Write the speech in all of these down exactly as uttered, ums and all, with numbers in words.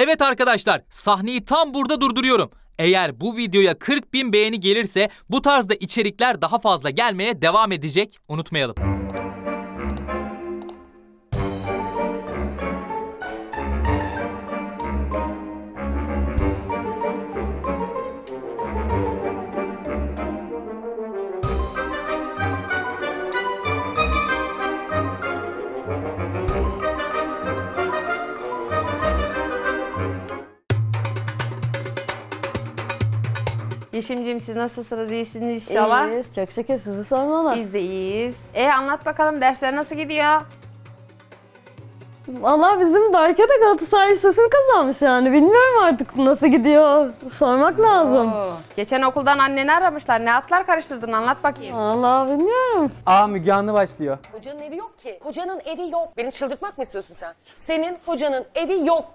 Evet arkadaşlar, sahneyi tam burada durduruyorum. Eğer bu videoya kırk bin beğeni gelirse bu tarzda içerikler daha fazla gelmeye devam edecek. Unutmayalım. Yeşimciğim, siz nasılsınız? İyisiniz inşallah. İyiyiz. Çok şükür, sizi sormalı. Biz de iyiyiz. E anlat bakalım, dersler nasıl gidiyor? Vallahi bizim Berke de Galatasaray Lisesi'ni kazanmış yani. Bilmiyorum artık nasıl gidiyor. Sormak lazım. Oo. Geçen okuldan anneni aramışlar. Ne atlar karıştırdın? Anlat bakayım. Vallahi bilmiyorum. Aa, Müge Anlı başlıyor. Hocanın evi yok ki. Hocanın evi yok. Beni çıldırtmak mı istiyorsun sen? Senin hocanın evi yok.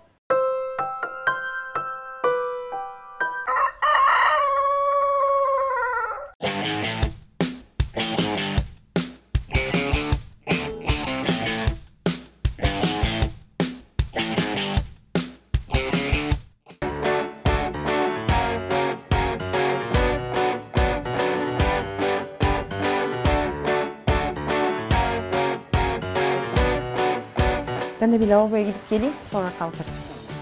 Ben de bir lavaboya gidip geleyim, sonra kalkarız.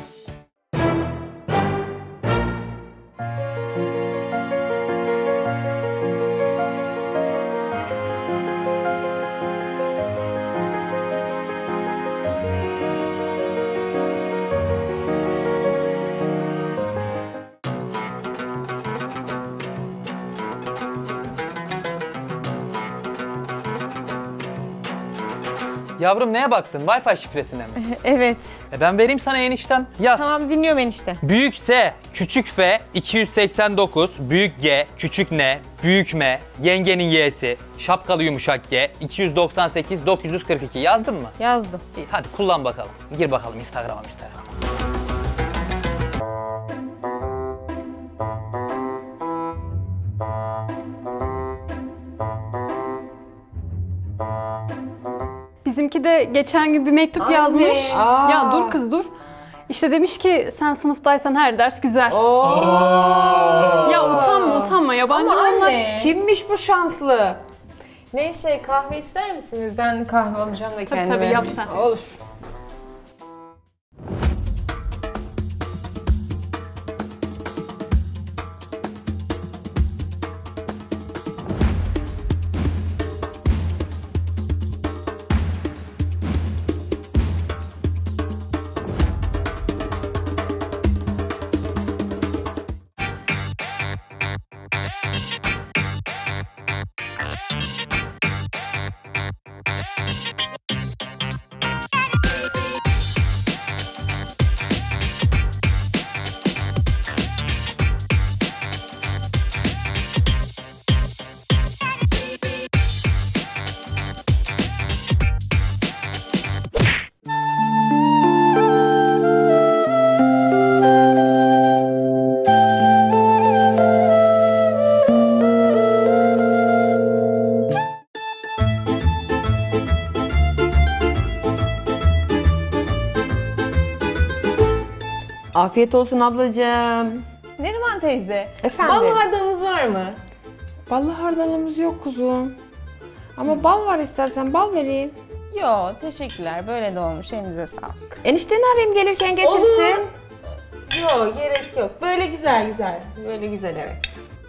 Yavrum, neye baktın? Wi-Fi şifresine mi? Evet. E ben vereyim sana eniştem. Yaz. Tamam, dinliyorum enişte. Büyük S, küçük F, iki yüz seksen dokuz, büyük G, küçük N, büyük M, yengenin Y'si, şapkalı yumuşak G, iki yüz doksan sekiz, dokuz yüz kırk iki. Yazdın mı? Yazdım. İyi, hadi kullan bakalım. Gir bakalım Instagram'a, Instagram'a. Bizimki de geçen gün bir mektup Anne. yazmış. Aa. Ya dur kız dur. İşte demiş ki sen sınıftaysan her ders güzel. Ya utanma utanma, yabancı Ama onlar. anne, kimmiş bu şanslı? Neyse, kahve ister misiniz? Ben kahve alacağım da kendime. tabii, yap sen. Olur. Afiyet olsun ablacığım. Neriman teyze, Efendim? bal hardalınız var mı? Ballı hardalımız yok kuzum. Ama bal var, istersen bal vereyim. Yo, teşekkürler. Böyle de olmuş. Elinize sağlık. Enişteni arayayım, gelirken getirsin. Olur. Yo, gerek yok. Böyle güzel güzel. Böyle güzel, evet.